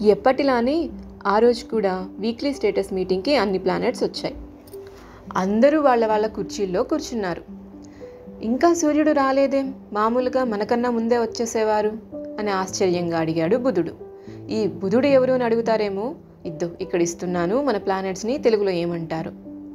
ఎప్పటిలానే ఆ రోజు కూడా వీక్లీ స్టేటస్ మీటింగ్కి అన్ని ప్లానెట్స్ వచ్చాయి. అందరూ వాళ్ళ వాళ్ళ కుర్చీల్లో కూర్చున్నారు. ఇంకా సూర్యుడు రాలేదేం, మామూలుగా మనకన్నా ముందే వచ్చేసేవారు అని ఆశ్చర్యంగా అడిగాడు బుధుడు. ఈ బుధుడు ఎవరు అని అడుగుతారేమో, ఇక్కడ ఇస్తున్నాను మన ప్లానెట్స్ని తెలుగులో ఏమంటారు.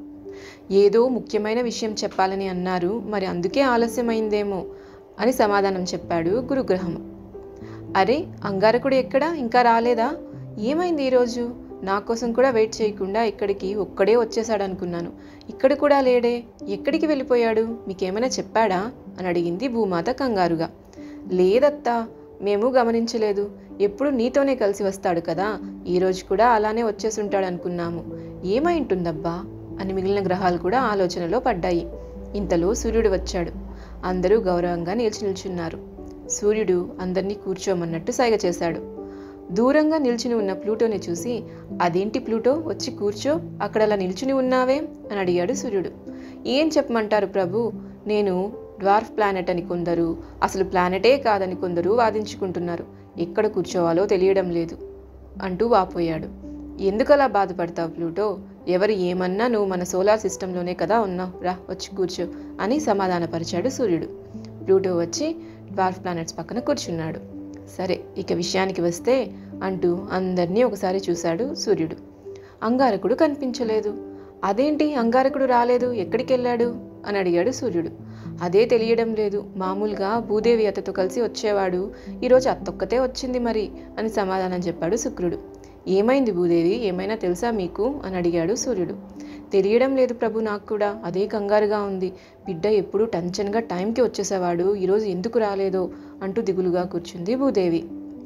ఏదో ముఖ్యమైన విషయం చెప్పాలని అన్నారు, మరి అందుకే ఆలస్యమైందేమో అని సమాధానం చెప్పాడు గురుగ్రహము. అరే, అంగారకుడు ఎక్కడా, ఇంకా రాలేదా, ఏమైంది ఈరోజు, నా కోసం కూడా వెయిట్ చేయకుండా ఇక్కడికి ఒక్కడే వచ్చేసాడు అనుకున్నాను, ఇక్కడ కూడా లేడే, ఎక్కడికి వెళ్ళిపోయాడు, మీకేమైనా చెప్పాడా అని అడిగింది భూమాత కంగారుగా. లేదత్తా, మేము గమనించలేదు, ఎప్పుడు నీతోనే కలిసి వస్తాడు కదా, ఈరోజు కూడా అలానే వచ్చేసుంటాడు అనుకున్నాము, ఏమై ఉంటుందబ్బా అని మిగిలిన గ్రహాలు కూడా ఆలోచనలో పడ్డాయి. ఇంతలో సూర్యుడు వచ్చాడు. అందరూ గౌరవంగా నిల్చున్నారు. సూర్యుడు అందరినీ కూర్చోమన్నట్టు సైగ చేశాడు. దూరంగా నిల్చుని ఉన్న ప్లూటోని చూసి, అదేంటి ప్లూటో, వచ్చి కూర్చో, అక్కడ అలా నిల్చుని ఉన్నావే అని అడిగాడు సూర్యుడు. ఏం చెప్పమంటారు ప్రభు, నేను డ్వార్ఫ్ ప్లానెట్ అని కొందరు, అసలు ప్లానెటే కాదని కొందరు వాదించుకుంటున్నారు, ఎక్కడ కూర్చోవాలో తెలియడం లేదు అంటూ వాపోయాడు. ఎందుకలా బాధపడతావు ప్లూటో, ఎవరు ఏమన్నా నువ్వు మన సోలార్ సిస్టంలోనే కదా ఉన్నావు, రా వచ్చి కూర్చో అని సమాధానపరిచాడు సూర్యుడు. ప్లూటో వచ్చి డ్వార్ఫ్ ప్లానెట్స్ పక్కన కూర్చున్నాడు. సరే, ఇక విషయానికి వస్తే అంటూ అందరినీ ఒకసారి చూశాడు సూర్యుడు. అంగారకుడు కనిపించలేదు. అదేంటి, అంగారకుడు రాలేదు, ఎక్కడికి వెళ్ళాడు అని అడిగాడు సూర్యుడు. అదే తెలియడం లేదు, మామూలుగా భూదేవి అత్తతో కలిసి వచ్చేవాడు, ఈరోజు అత్తొక్కతే వచ్చింది మరి అని సమాధానం చెప్పాడు శుక్రుడు. ఏమైంది భూదేవి, ఏమైనా తెలుసా మీకు అని అడిగాడు సూర్యుడు. తెలియడం లేదు ప్రభు, నాకు కూడా అదే కంగారుగా ఉంది, బిడ్డ ఎప్పుడు టెన్షన్గా టైంకి వచ్చేసేవాడు, ఈరోజు ఎందుకు రాలేదో అంటూ దిగులుగా కూర్చుంది భూదేవి.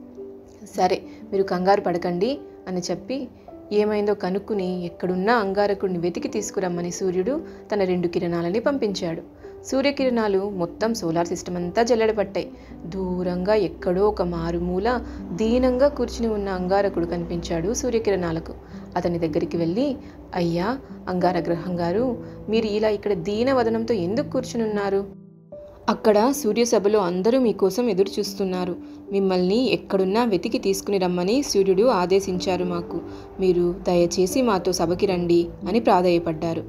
సరే, మీరు కంగారు పడకండి అని చెప్పి ఏమైందో కనుక్కుని ఎక్కడున్నా అంగారకుడిని వెతికి తీసుకురమ్మని సూర్యుడు తన 2 కిరణాలని పంపించాడు. సూర్యకిరణాలు మొత్తం సోలార్ సిస్టమ్ అంతా జల్లెడపట్టాయి. దూరంగా ఎక్కడో ఒక మారుమూల దీనంగా కూర్చుని ఉన్న అంగారకుడు కనిపించాడు సూర్యకిరణాలకు. అతని దగ్గరికి వెళ్ళి, అయ్యా అంగారగ్రహం గారు, మీరు ఇలా ఇక్కడ దీనవదనంతో ఎందుకు కూర్చుని ఉన్నారు? అక్కడ సూర్యసభలో అందరూ మీకోసం ఎదురు చూస్తున్నారు, మిమ్మల్ని ఎక్కడున్నా వెతికి తీసుకుని రమ్మని సూర్యుడు ఆదేశించారు మాకు, మీరు దయచేసి మాతో సభకి రండి అని ప్రాధేయపడ్డారు.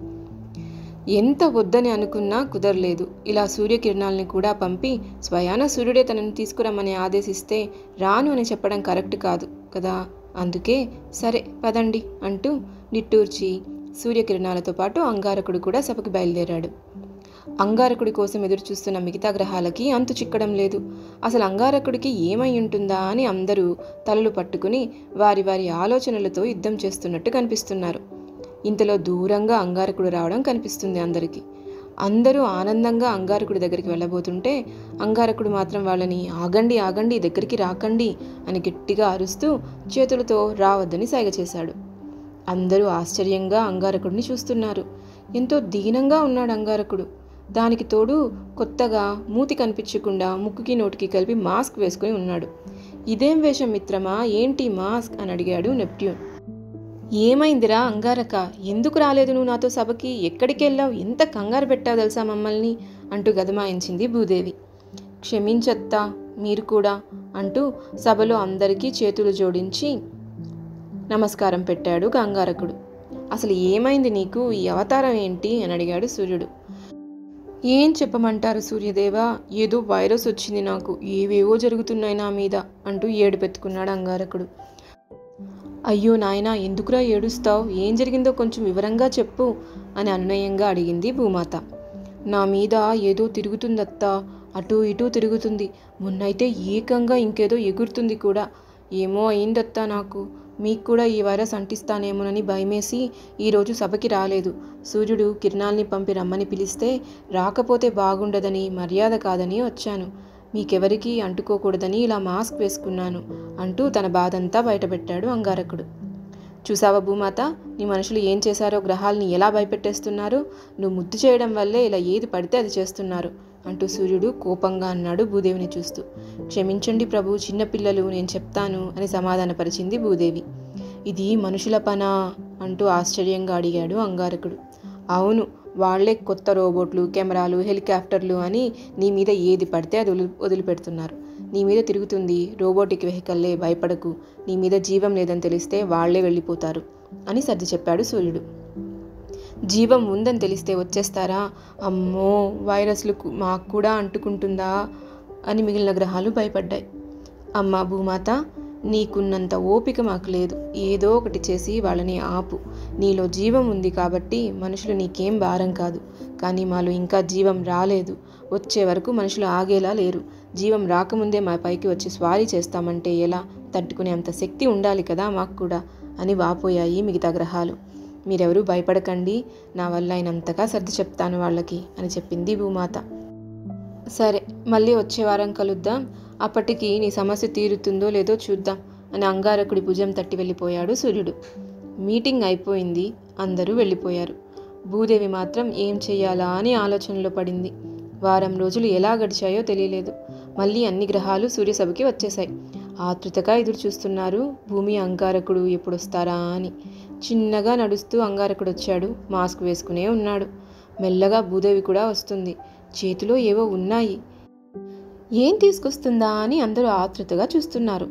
ఎంత వద్దని అనుకున్నా కుదరలేదు. ఇలా సూర్యకిరణాలని కూడా పంపి స్వయాన సూర్యుడే తనని తీసుకురమ్మని ఆదేశిస్తే రాను అని చెప్పడం కరెక్ట్ కాదు కదా, అందుకే సరే పదండి అంటూ నిట్టూర్చి సూర్యకిరణాలతో పాటు అంగారకుడు కూడా సభకి బయలుదేరాడు. అంగారకుడి కోసం ఎదురు చూస్తున్న మిగతా గ్రహాలకి అంతు చిక్కడం లేదు. అసలు అంగారకుడికి ఏమై ఉంటుందా అని అందరూ తలలు పట్టుకుని వారి వారి ఆలోచనలతో యుద్ధం చేస్తున్నట్టు కనిపిస్తున్నారు. ఇంతలో దూరంగా అంగారకుడు రావడం కనిపిస్తుంది అందరికీ. అందరూ ఆనందంగా అంగారకుడి దగ్గరికి వెళ్ళబోతుంటే అంగారకుడు మాత్రం వాళ్ళని ఆగండి ఆగండి, దగ్గరికి రాకండి అని గట్టిగా అరుస్తూ చేతులతో రావద్దని సైగ చేశాడు. అందరూ ఆశ్చర్యంగా అంగారకుడిని చూస్తున్నారు. ఎంతో దీనంగా ఉన్నాడు అంగారకుడు. దానికి తోడు కొత్తగా మూతి కనిపించకుండా ముక్కుకి నోటికి కలిపి మాస్క్ వేసుకుని ఉన్నాడు. ఇదేం వేషం మిత్రమా, ఏంటి మాస్క్ అని అడిగాడు నెప్ట్యూన్. ఏమైందిరా అంగారక, ఎందుకు రాలేదు నువ్వు నాతో సభకి, ఎక్కడికి వెళ్ళావు, ఎంత కంగారు పెట్టావు తెలుసా మమ్మల్ని అంటూ గదమాయించింది భూదేవి. క్షమించత్తా, మీరు కూడా అంటూ సభలో అందరికీ చేతులు జోడించి నమస్కారం పెట్టాడు అంగారకుడు. అసలు ఏమైంది నీకు, ఈ అవతారం ఏంటి అని అడిగాడు సూర్యుడు. ఏం చెప్పమంటారు సూర్యదేవా, ఏదో వైరస్ వచ్చింది నాకు, ఏవేవో జరుగుతున్నాయి నా మీద అంటూ ఏడుపెత్తుకున్నాడు అంగారకుడు. అయ్యో నాయనా, ఎందుకురా ఏడుస్తావు, ఏం జరిగిందో కొంచెం వివరంగా చెప్పు అని అనునయంగా అడిగింది భూమాత. నా మీద ఏదో తిరుగుతుందత్తా, అటూ ఇటూ తిరుగుతుంది, మొన్నైతే ఏకంగా ఇంకేదో ఎగురుతుంది కూడా, ఏమో అయిందత్తా నాకు, మీకు కూడా ఈ వైరస్ అంటిస్తానేమోనని భయమేసి ఈరోజు సభకి రాలేదు. సూర్యుడు కిరణాల్ని పంపి రమ్మని పిలిస్తే రాకపోతే బాగుండదని, మర్యాద కాదని వచ్చాను, మీకెవరికీ అంటుకోకూడదని ఇలా మాస్క్ వేసుకున్నాను అంటూ తన బాధంతా బయటపెట్టాడు అంగారకుడు. చూసావా భూమాత, నీ మనుషులు ఏం చేశారో, గ్రహాలని ఎలా భయపెట్టేస్తున్నారు, నువ్వు ముద్దు చేయడం వల్లే ఇలా ఏది పడితే అది చేస్తున్నారు అంటూ సూర్యుడు కోపంగా అన్నాడు భూదేవిని చూస్తూ. క్షమించండి ప్రభు, చిన్నపిల్లలు, నేను చెప్తాను అని సమాధానపరిచింది భూదేవి. ఇది మనుషుల పనా అంటూ ఆశ్చర్యంగా అడిగాడు అంగారకుడు. అవును, వాళ్లే కొత్త రోబోట్లు, కెమెరాలు, హెలికాప్టర్లు అని నీ మీద ఏది పడితే అది వదిలిపెడుతున్నారు. నీ మీద తిరుగుతుంది రోబోటిక్ వెహికల్లే, భయపడకు. నీ మీద జీవం లేదని తెలిస్తే వాళ్లే వెళ్ళిపోతారు అని సర్ది చెప్పాడు సూర్యుడు. జీవం ఉందని తెలిస్తే వచ్చేస్తారా? అమ్మో, వైరస్లు మాకు కూడా అంటుకుంటుందా అని మిగిలిన గ్రహాలు భయపడ్డాయి. అమ్మా భూమాత, నీకున్నంత ఓపిక మాకు లేదు. ఏదో ఒకటి చేసి వాళ్ళని ఆపు. నీలో జీవం ఉంది కాబట్టి మనుషులు నీకేం భారం కాదు. కానీ మాలో ఇంకా జీవం రాలేదు. వచ్చే వరకు మనుషులు ఆగేలా లేరు. జీవం రాకముందే మా పైకి వచ్చి స్వారీ చేస్తామంటే ఎలా? తట్టుకునే అంత శక్తి ఉండాలి కదా మాకు కూడా అని వాపోయాయి మిగతా గ్రహాలు. మీరెవరూ భయపడకండి, నా వల్ల అయినంతగా సర్ది చెప్తాను వాళ్ళకి అని చెప్పింది భూమాత. సరే, మళ్ళీ వచ్చే వారం కలుద్దాం. అప్పటికి నీ సమస్య తీరుతుందో లేదో చూద్దాం అని అంగారకుడి భుజం తట్టి వెళ్ళిపోయాడు సూర్యుడు. మీటింగ్ అయిపోయింది, అందరూ వెళ్ళిపోయారు. భూదేవి మాత్రం ఏం చెయ్యాలా అని ఆలోచనలో పడింది. వారం రోజులు ఎలా గడిచాయో తెలియలేదు. మళ్ళీ అన్ని గ్రహాలు సూర్యసభకి వచ్చేశాయి. ఆతృతగా ఎదురు చూస్తున్నారు భూమి అంగారకుడు ఎప్పుడొస్తారా అని. చిన్నగా నడుస్తూ అంగారకుడు వచ్చాడు. మాస్క్ వేసుకునే ఉన్నాడు. మెల్లగా భూదేవి కూడా వస్తుంది. చేతిలో ఏవో ఉన్నాయి. ఏం తీసుకొస్తుందా అని అందరూ ఆతృతగా చూస్తున్నారు.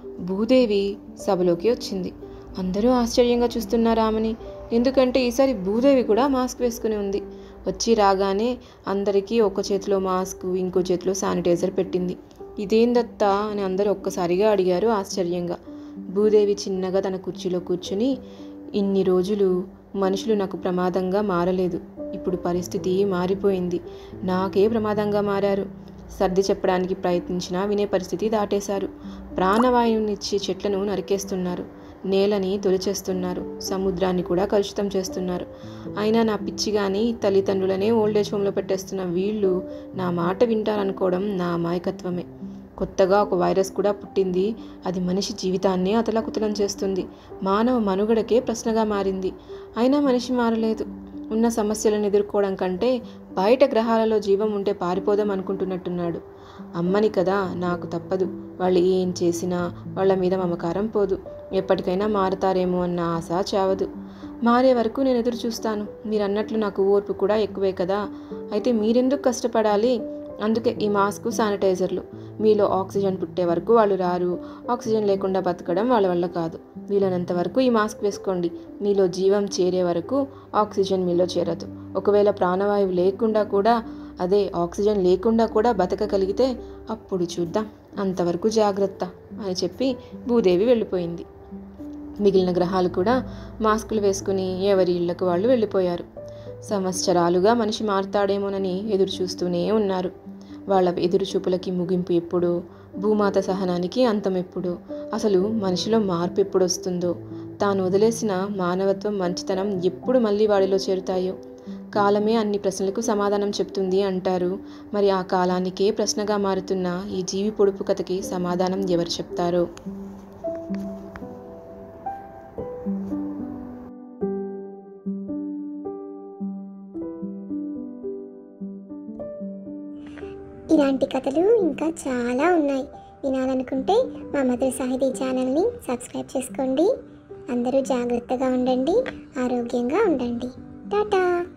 భూదేవి సభలోకి వచ్చింది. అందరూ ఆశ్చర్యంగా చూస్తున్నారు ఆమెని. ఎందుకంటే ఈసారి భూదేవి కూడా మాస్క్ వేసుకుని ఉంది. వచ్చి రాగానే అందరికీ ఒక చేతిలో మాస్క్, ఇంకో చేతిలో శానిటైజర్ పెట్టింది. ఇదేందత్తా అని అందరూ ఒక్కసారిగా అడిగారు ఆశ్చర్యంగా. భూదేవి చిన్నగా తన కుర్చీలో కూర్చుని, ఇన్ని రోజులు మనుషులు నాకు ప్రమాదంగా మారలేదు. ఇప్పుడు పరిస్థితి మారిపోయింది. నాకే ప్రమాదంగా మారారు. సర్ది చెప్పడానికి ప్రయత్నించినా వినే పరిస్థితి దాటేశారు. ప్రాణవాయువునిచ్చే చెట్లను నరికేస్తున్నారు. నేలని తొలిచేస్తున్నారు. సముద్రాన్ని కూడా కలుషితం చేస్తున్నారు. అయినా నా పిచ్చి కానీ తల్లిదండ్రులనే ఓల్డేజ్ హోమ్లో పెట్టేస్తున్న వీళ్ళు నా మాట వింటారనుకోవడం నా అమాయకత్వమే. కొత్తగా ఒక వైరస్ కూడా పుట్టింది. అది మనిషి జీవితాన్నే అతలాకుతలం చేస్తుంది. మానవ మనుగడకే ప్రశ్నగా మారింది. అయినా మనిషి మారలేదు. ఉన్న సమస్యలను ఎదుర్కోవడం కంటే బయట గ్రహాలలో జీవం ఉంటే పారిపోదాం అనుకుంటున్నట్టున్నాడు. అమ్మని కదా, నాకు తప్పదు. వాళ్ళు ఏం చేసినా వాళ్ళ మీద మమకారం పోదు. ఎప్పటికైనా మారుతారేమో అన్న ఆశ చావదు. మారే వరకు నేను ఎదురు చూస్తాను. మీరు అన్నట్లు నాకు ఓర్పు కూడా ఎక్కువే కదా. అయితే మీరెందుకు కష్టపడాలి? అందుకే ఈ మాస్క్, శానిటైజర్లు. మీలో ఆక్సిజన్ పుట్టే వరకు వాళ్ళు రారు. ఆక్సిజన్ లేకుండా బతకడం వాళ్ళ వల్ల కాదు. వీలైనంత వరకు ఈ మాస్క్ వేసుకోండి. మీలో జీవం చేరే వరకు ఆక్సిజన్ మీలో చేరదు. ఒకవేళ ప్రాణవాయువు లేకుండా కూడా, అదే ఆక్సిజన్ లేకుండా కూడా బతకగలిగితే అప్పుడు చూద్దాం. అంతవరకు జాగ్రత్త అని చెప్పి భూదేవి వెళ్ళిపోయింది. మిగిలిన గ్రహాలు కూడా మాస్కులు వేసుకుని ఎవరి ఇళ్లకు వాళ్ళు వెళ్ళిపోయారు. సంవత్సరాలుగా మనిషి మారుతాడేమోనని ఎదురు చూస్తూనే ఉన్నారు. వాళ్ళ ఎదురుచూపులకి ముగింపు ఎప్పుడో, భూమాత సహనానికి అంతం ఎప్పుడో, అసలు మనిషిలో మార్పు ఎప్పుడు వస్తుందో, తాను వదిలేసిన మానవత్వం, మంచితనం ఎప్పుడు మళ్ళీ వాడిలో చేరుతాయో. కాలమే అన్ని ప్రశ్నలకు సమాధానం చెప్తుంది అంటారు. మరి ఆ కాలానికే ప్రశ్నగా మారుతున్న ఈ జీవి పొడుపు కథకి సమాధానం ఎవరు చెప్తారో. ఇలాంటి కథలు ఇంకా చాలా ఉన్నాయి. వినాలనుకుంటే మా మధుర సాహితీ ఛానల్ని సబ్స్క్రైబ్ చేసుకోండి. అందరూ జాగ్రత్తగా ఉండండి, ఆరోగ్యంగా ఉండండి. టాటా.